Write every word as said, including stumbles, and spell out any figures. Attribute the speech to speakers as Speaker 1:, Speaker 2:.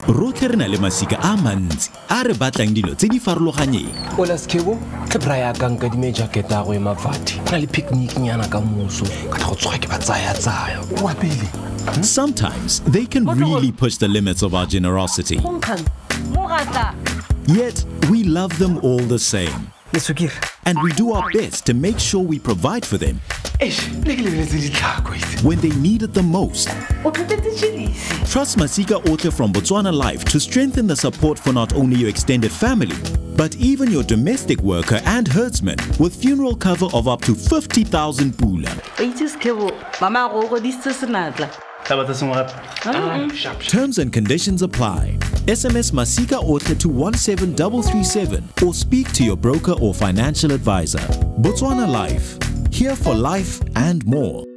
Speaker 1: Rotlhe re na le masika a mantsi a re batlang dilo tse di farologaneng.
Speaker 2: Ola Skebo, ke braya ka nka di meja keta go ema fati. Na le picnic nyana ka moso. Ka tla go tsoga ke ba tsaya tsaya. Wa pele.
Speaker 1: Sometimes they can really push the limits of our generosity. Yet we love them all the same. And we do our best to make sure we provide for them when they need it the most. Trust Masika Otle from Botswana Life to strengthen the support for not only your extended family, but even your domestic worker and herdsman with funeral cover of up to fifty thousand pula. Terms and conditions apply. S M S Masika Otle to one seven three three seven or speak to your broker or financial advisor. Botswana Life, here for life and more.